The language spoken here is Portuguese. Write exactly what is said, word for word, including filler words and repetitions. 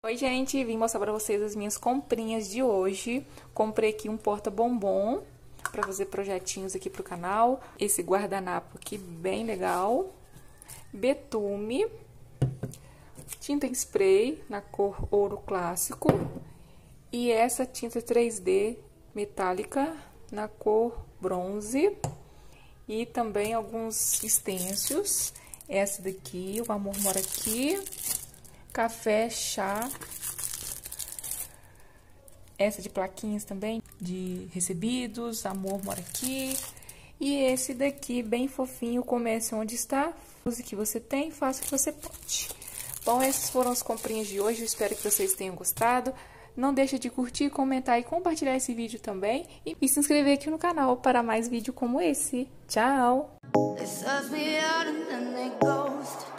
Oi, gente, vim mostrar pra vocês as minhas comprinhas de hoje. Comprei aqui um porta-bombom pra fazer projetinhos aqui pro canal. Esse guardanapo aqui, bem legal. Betume. Tinta em spray na cor ouro clássico. E essa tinta três D metálica na cor bronze. E também alguns stencils. Essa daqui, o amor mora aqui. Café, chá. Essa de plaquinhas também, de recebidos, amor mora aqui. E esse daqui, bem fofinho, comece onde está. Use o que você tem, faça o que você pode. Bom, essas foram as comprinhas de hoje, eu espero que vocês tenham gostado. Não deixe de curtir, comentar e compartilhar esse vídeo também. E se inscrever aqui no canal para mais vídeos como esse. Tchau!